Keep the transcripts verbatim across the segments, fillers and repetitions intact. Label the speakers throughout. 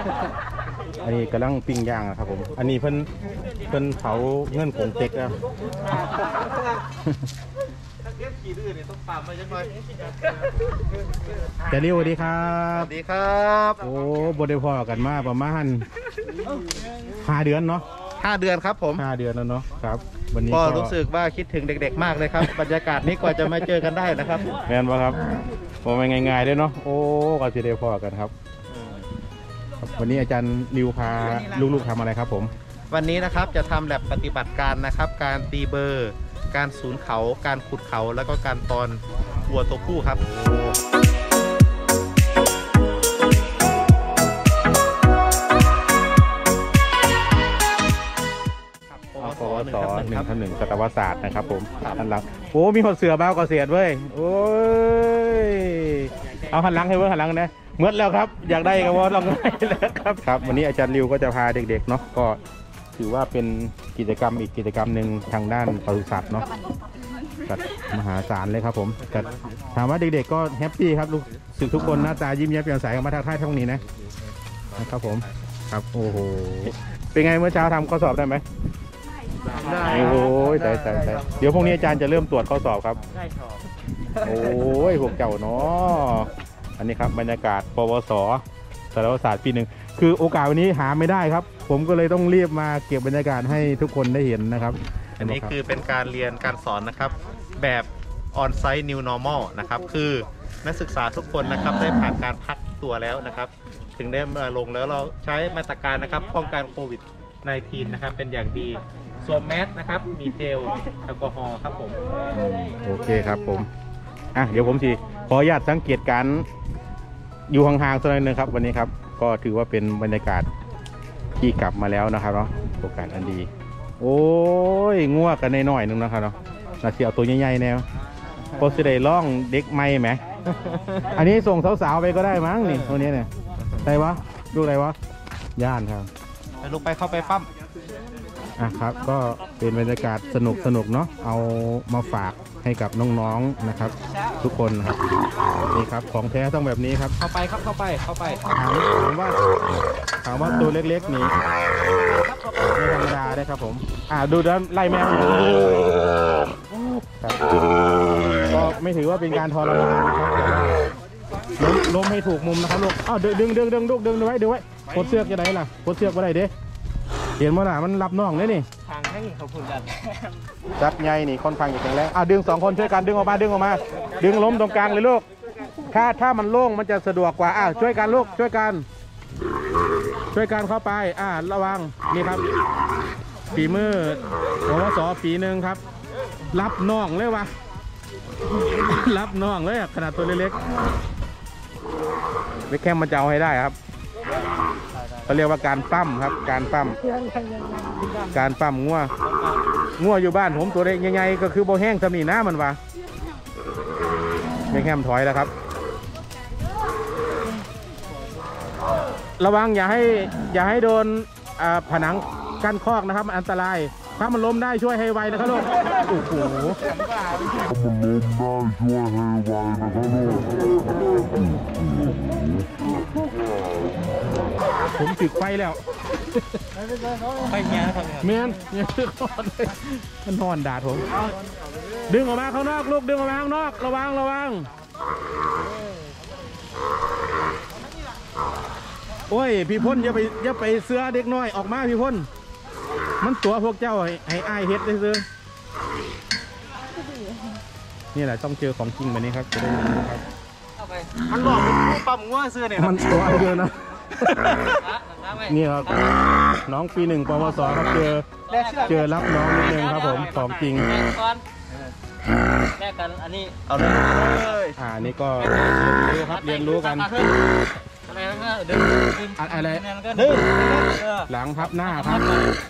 Speaker 1: อันนี้กำลังปิ้งย่างนะครับผมอันนี้เพิ่นเพิ่นเผาเงื่อนผงเต็กแล้วจะรีสวัสดีครับ
Speaker 2: สวัสดีครับ
Speaker 1: โอ้บไดพอกันมาประมาณห้าเดือนเนาะ
Speaker 2: ห้าเดือนครับผม
Speaker 1: ห้าเดือนแล้วเนาะครับวันนี้
Speaker 2: ก็รู้สึกว่าคิดถึงเด็กๆมากเลยครับบรรยากาศนี้กว่าจะมาเจอกันได้นะครับ
Speaker 1: แม่นปะครับผมเป็นง่ายๆด้วยเนาะโอ้ก็จะได้พอกันครับวันนี้อาจารย์ริวพาลูกๆทำอะไรครับผม
Speaker 2: วันนี้นะครับจะทำแลบปฏิบัติการนะครับการตีเบอร์การสูญเขาการขุดเขาแล้วก็การตอนวัวตัวผู้ครับ
Speaker 1: ปวสหนึ่งทับหนึ่งสัตวศาสตร์นะครับผมหันหลังโอ้มีคนเสือบ้าก็เสียดเว้ยโอ้ยเอาหันหลังให้เว้ยหันหลังนะเมื่อแล้วครับอยากได้ก็ว่าลองได้แล้วครับครับวันนี้อาจารย์ริวก็จะพาเด็กๆเนาะก็ถือว่าเป็นกิจกรรมอีกกิจกรรมหนึ่งทางด้านปศุสัตว์เนาะจัดมหาศาลเลยครับผมแต่ถามว่าเด็กๆก็แฮปปี้ครับลูกสึกทุกคนหน้าตายิ้มแย้มแจ่มใสกันมาทักทายทั้งนี้นะนะครับผมครับโอ้โหเป็นไงเมื่อเช้าทำข้อสอบได้ไหมได้โอ้ยใส่ใส่ใส่เดี๋ยวพรุ่งนี้อาจารย์จะเริ่มตรวจข้อสอบครับได้สอบโอ้ยพวกเจ้าเนาะอันนี้ครับบรรยากาศปวสสารวศาสตร์ปีหนึ่งคือโอกาสวันนี้หาไม่ได้ครับผมก็เลยต้องรีบมาเก็บบรรยากาศให้ทุกคนได้เห็นนะครับ
Speaker 2: อันนี้คือเป็นการเรียนการสอนนะครับแบบออนไซต์ New Normal นะครับคือนักศึกษาทุกคนนะครับได้ผ่านการพักตัวแล้วนะครับถึงได้มาลงแล้วเราใช้มาตรการนะครับป้องกันโควิด สิบเก้า นะครับเป็นอย่างดีสวมแมสนะครับมีเจลแอลกอฮอล์ครับผม
Speaker 1: โอเคครับผมอ่ะเดี๋ยวผมทีขออนุญาตสังเกตการอยู่ห่างๆสักหน่อยนึงครับวันนี้ครับก็ถือว่าเป็นบรรยากาศที่กลับมาแล้วนะครับเนาะโอกาสอันดีโอ้ยง่วกันในหน่อยนึงนะครับเนาะน่าเสียตัวใหญ่ๆแนวโพสต์ได้ล่องเด็กไม่ไหมอันนี้ส่งสาวๆไปก็ได้มั้งนี่ตัวนี้เนี่ยได้วะลูกอะไรวะย่านครับ
Speaker 2: ลูกไปเข้าไปปั้ม
Speaker 1: อ่ะครับก็เป็นบรรยากาศสนุกสนุกเนาะเอามาฝากให้กับน้องๆนะครับทุกคนครับนี่ครับของแท้ต้องแบบนี้ครับ
Speaker 2: เข้าไปครับเข้าไปเข้าไป
Speaker 1: ถามถามว่าถามว่าตัวเล็กๆนี่ไม่ธรรมดาได้ครับผมอ่าดูด้านไล่แมวก็ไม่ถือว่าเป็นการทรมานนะครับล้มล้มให้ถูกมุมนะครับลูกอ้าวดึงดึงดึงดึงดึงดึงไว้ดึงไว้กดเสือกจะไหนล่ะกดเสือกไว้ไหนเด้เห็นมั้ยล่ะมันรับน้องเลยนี่
Speaker 2: ทางให้เขาพูดกัน
Speaker 1: จัดใหญ่นี่ค่อนข้างจะแข็งแรงอ่ะดึงสองคนช่วยกันดึงออกมาดึงออกมาดึงล้มตรงกลางเลยลูกถ้าถ้ามันโล่งมันจะสะดวกกว่าอ่ะช่วยกันลูกช่วยกันช่วยกันเข้าไปอ่ะระวังนี่ครับฝีมือปวสฝีหนึ่งครับรับน้องเลยวะรับน้องเลยขนาดตัวเล็กๆไม่แค่มันจะเอาให้ได้ครับเขาเรียกว่าการปั้มครับการปั้มการปั้มงัวงัวอยู่บ้านผมตัวเล็กใหญ่ๆก็คือโบแห้งสมีน้ามันวะไม่แค่มถอยแล้วครับระวังอย่าให้อย่าให้โดนผนังกั้นคอกนะครับมันอันตรายถ้ามันล้มได้ช่วยให้ไวนะครับลูกโอ้โหมันล้มได้ช่วยให้ไวนะครับลูกผมติดไฟแล้ว
Speaker 2: ไฟเงี้ยครับ
Speaker 1: เมียนเมียนนอนเลยมันนอนด่าผมดึงออกมาข้างนอกลูกดึงออกมาข้างนอกระวังระวังโอ้ยพี่พ่นอย่าไปอย่าไปเสือเด็กน้อยออกมาพี่พ่นมันตัวพวกเจ้าให้อายเฮ็ดได้ซื้อนี่แหละต้องเจอของจริงแบบนี้ครับจะได้รู้ครับ
Speaker 2: มันหลอกมันปั๊มงัวเสื้อเนี่ย
Speaker 1: มันตัวเยอะนะนี่ครับน้องปีหนึ่งปวสครับเจอเจอรับน้องนิดนึงครับผมของจริง
Speaker 2: แลกกันอันนี้เอาเลย
Speaker 1: อ่านี่ก็เรียนรู้ครับเรียนรู้กัน
Speaker 2: อะไรนะดึง
Speaker 1: อะไรหลังพับหน้าครับ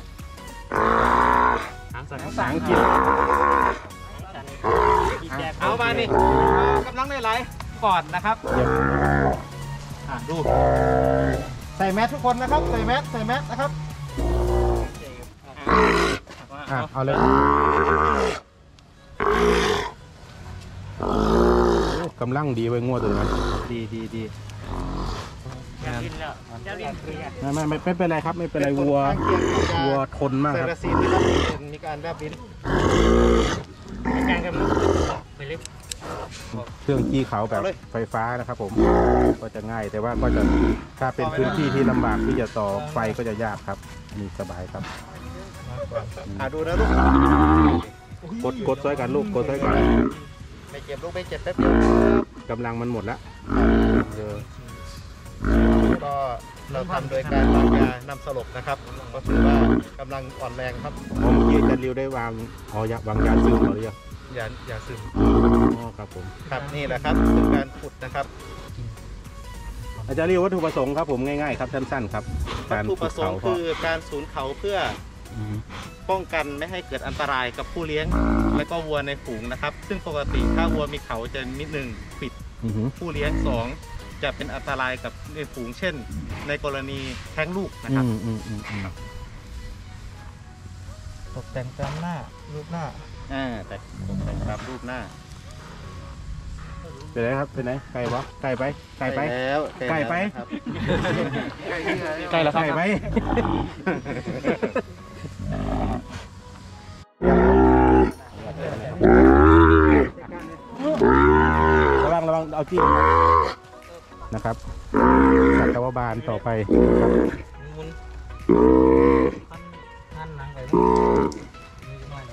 Speaker 1: หางสั่นหางกิน
Speaker 2: เอามานี่กำลังได้ไหลก่อนนะครับดูใส่แมสทุกคนนะครับใส่แมสใส่แมสนะครับ
Speaker 1: อ่ะเอาเลยกำลังดีไว้งวดตัวนั้น
Speaker 2: ดีดีดี
Speaker 1: ไม่ไม่ไม่ไม่เป็นไรครับไม่เป็นไรวัววัวทนมาก
Speaker 2: เซ
Speaker 1: ครับ
Speaker 2: ราซีนนะครับมีการแลบลิ้นการกันไปลิฟ
Speaker 1: เครื่องจี้เขาแบบไฟฟ้านะครับผมก็จะง่ายแต่ว่าก็จะถ้าเป็นพื้นที่ที่ลำบากที่จะต่อไฟก็จะยากครับนี่สบายครับ
Speaker 2: อ่าดูนะลูก
Speaker 1: กดกดซ้อยกันลูกกดซ้อยกัน
Speaker 2: ไม่เจ็บลูกไม่เจ็บแป๊บเดียว
Speaker 1: กำลังมันหมดแล้วเออ
Speaker 2: ก็เราทำโดยการวางยานำสลบนะครับก็ถือว่ากำลังอ่อนแรงครับ
Speaker 1: เมื่อกี้อาจารย์ริวได้วางอ๋อยาวางยาซึมหรือยัง
Speaker 2: อย่าอย่าซึม
Speaker 1: อ๋อครับผม
Speaker 2: ครับนี่แหละครับคือการขุดนะครับ
Speaker 1: อาจารย์ริววัตถุประสงค์ครับผมง่ายๆครับสั้นๆครับ
Speaker 2: วัต
Speaker 1: การ
Speaker 2: ถุป
Speaker 1: ขุ
Speaker 2: ระ
Speaker 1: ด
Speaker 2: สง
Speaker 1: เขา
Speaker 2: ค์
Speaker 1: เพราะ
Speaker 2: คือการสูญเขาเพื่อ
Speaker 1: อืม
Speaker 2: ป้องกันไม่ให้เกิดอันตรายกับผู้เลี้ยง และก็วัวในฝูงนะครับ ซึ่งปกติถ้าวัวมีเขาจะนิดหนึ่งปิด
Speaker 1: อือหือ
Speaker 2: ผู้เลี้ยงสองจะเป็นอันตรายกับในฝูงเช่น ในกรณีแท้งลูกนะ
Speaker 1: อื
Speaker 2: ครับ
Speaker 1: มอืมอืมอืม
Speaker 3: ตกแต่งตามหน้ารูปหน้า
Speaker 2: อ่าแต่ผมแต่งตามรูปหน้า
Speaker 1: เป็นไรครับเป็นไหนไก่ปะไก่ไปไก่ไป
Speaker 2: แล้ว
Speaker 1: ไก่ไป
Speaker 2: ครับ
Speaker 1: ไก่ละไก่ไป ระวังระวังเอาจิ้มนะครับสัตวบาลต่อไปครับ
Speaker 3: มุนท่านหนังไปนี่ก็น้อยเลย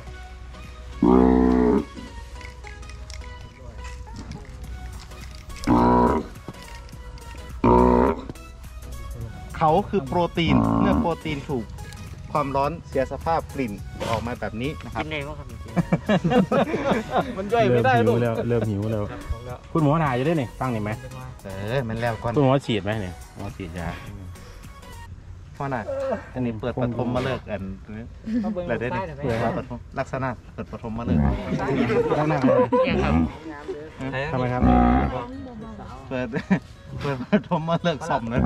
Speaker 2: เขาคือโปรตีนเมื่อโปรตีนถูกความร้อนเสียสภาพกลิ่นออกมาแบบนี้นะครับ
Speaker 3: กินเองว่าครับจริง
Speaker 2: มันย่อยไม่ได้
Speaker 1: เริ่ม
Speaker 2: ลู
Speaker 1: หิ
Speaker 2: ก
Speaker 1: วแล้วเริ่มหิวแล้ว
Speaker 3: ครับผมแล้ว
Speaker 1: คุณหมอถ่ายอยู่ด้วยนี่ฟังหน่อยไหม
Speaker 3: เป็นว่า
Speaker 2: เออมันแล้วก่อน
Speaker 1: คุณหมอฉีดไหมเนี่ยหมอฉีดยา
Speaker 2: พ่อน่ะอันนี้เปิดปฐมมาเลิกษ์อันนี้
Speaker 3: เขาเบิ่ง
Speaker 2: อะไรได้
Speaker 3: ใต้
Speaker 2: เนี่ย
Speaker 3: แต่ไม่
Speaker 2: เปิดปฐมลักษณะเปิดปฐมมาเลิกษ์
Speaker 1: ข้างหน้าเลย
Speaker 3: ครับ
Speaker 1: ทำไมครับ
Speaker 2: เปิดเปิดปฐมมาเลิกษ์ซ่อมเลย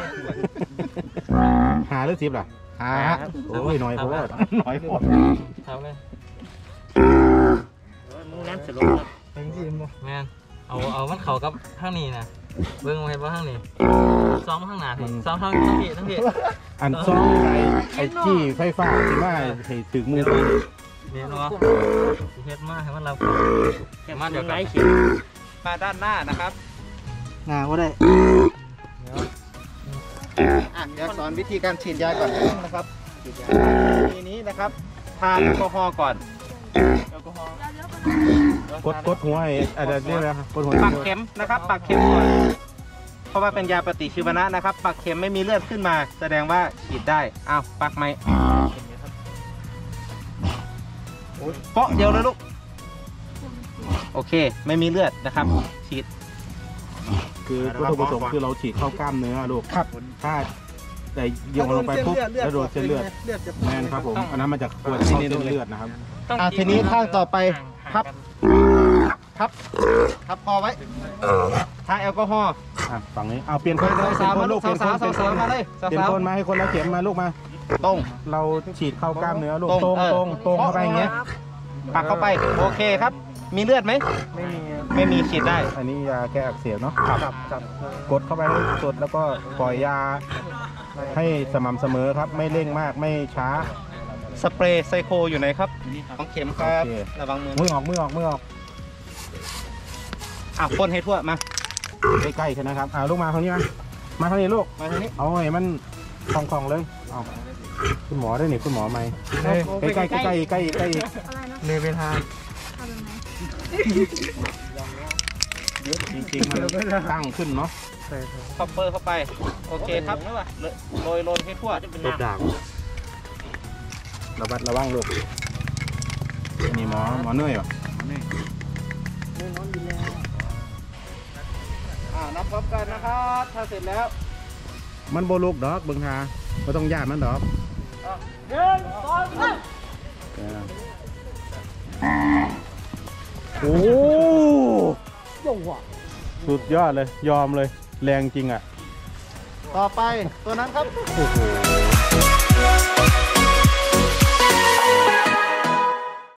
Speaker 1: หาหรือซิบล่ะ
Speaker 2: ฮะ
Speaker 1: โอ้ยน้อยเพราะว่า
Speaker 2: น้อยปวด
Speaker 3: ทำเลย
Speaker 4: งั้นสรุปครับ
Speaker 3: เป็นที่มั้แม่นเอาเอามันเข่ากับข้างนี้นะเบิ่งไว้ว่าข้างนี้ซ้อมข้างหน้าพี่ซ้อมทั้งทั้งพี่ทั้งพี่
Speaker 1: อันซ่องไอ้ไอ้จี้ไฟฟ้าที่ว่าให้ถึงมือ
Speaker 3: เดี๋ยวเนาะเฮ็ดมาให้มันรับมาเดี๋ยว
Speaker 4: ไง
Speaker 3: กัน
Speaker 4: เขียน
Speaker 2: มาด้านหน้านะครับ
Speaker 3: งานก็ได้
Speaker 2: อ่ะเดี๋ยวสอนวิธีการฉีดยาก่อนนะครับทีนี้นะครับทาแอลกอฮอล์ก่อน
Speaker 1: กดกดหัวไอ้อะไรนี่นะครับกดหัว
Speaker 2: ปักเข็มนะครับปักเข็มก่อนเพราะว่าเป็นยาปฏิชีวนะนะครับ ปักเข็มไม่มีเลือดขึ้นมา แสดงว่าฉีดได้อ้าวปักไหมเปาะเดียวเลยลูกโอเคไม่มีเลือดนะครับ ฉีด
Speaker 1: คือวัตถุประสงค์คือเราฉีดเข้ากล้ามเนื้อลูก
Speaker 2: ครับ
Speaker 1: ถ้าแต่โยงลงไปปุ๊บแล้วโดนเส้นเลือดแมนครับผมอันนั้นมันจะควรเข้าเส้นเลือดนะครับ
Speaker 2: อ่ะทีนี้ข้างต่อไปพับพับพับคอไว้ทาแอลกอฮอล์
Speaker 1: อ่ะฝั่งนี้เอาเปลี่ยนคน
Speaker 2: สาวๆมาลูก
Speaker 1: เปลี่ยนค
Speaker 2: สาวน ๆ
Speaker 1: เปลี่ยนค
Speaker 2: สาวน ๆมาเลยสา
Speaker 1: เปลี่ยน
Speaker 2: ว
Speaker 1: คนมาให้คนละเข็มมาลูกมา
Speaker 2: ๆตรง
Speaker 1: เราฉีดเข้ากล้ามเนื้อลูก
Speaker 2: ต
Speaker 1: ต
Speaker 2: ร
Speaker 1: รง ง
Speaker 2: เออ
Speaker 1: ตรงตรงเข้าไปอย่างเงี้ย
Speaker 2: ปักเข้าไปโอเคครับ มีเลือดไหม
Speaker 3: ไม่มี
Speaker 2: ไม่มีฉีดได้
Speaker 1: อันนี้ยาแก้อักเสบเนาะ
Speaker 3: จับจับ
Speaker 1: กดเข้าไปให้สุดแล้วก็ปล่อยยาให้สม่ำเสมอครับ ไม่เร่งมากไม่ช้า
Speaker 2: สเปรย์ไซโคอยู่ไหนครับของเข็มครับ
Speaker 1: โอเค
Speaker 2: ระวังมือ
Speaker 1: มือออกมือออกมือออก
Speaker 2: อ่ะพ่นให้ทั่วมา
Speaker 1: ใกล้ๆกันนะครับอ่าลูกมาทางนี้มามาทางนี้ลูก
Speaker 2: มาทางนี้
Speaker 1: เอาไอ้มันคล่องๆเลยเอาคุณหมอได้หนิคุณหมอไหม
Speaker 3: เฮ้ย
Speaker 1: ใกล้ๆใกล้ๆใกล้ๆใกล้ๆ
Speaker 3: เลยเป็นทาง
Speaker 1: จริงๆมันตั้งขึ้นเนาะ
Speaker 3: ใช่ครับ
Speaker 2: คอปเปอร์เข้าไป โอเคครับโรยโรยให้ทั่ว
Speaker 1: ตบด่างระบัดระวังลูกนี่หมอหมอเหนื่อยเหรอ
Speaker 2: อ่านับพร้อมกันนะครับถ้าเสร็จแล้ว
Speaker 1: มันโบลูกดอกเบิ่งหาไม่ต้องญาติมันดอก
Speaker 4: หนึ่งสองสาม
Speaker 1: โอ้สุดยอดเลยยอมเลยแรงจริงอ่ะ
Speaker 2: ต่อไปตัวนั้นครับ
Speaker 1: โอ้โห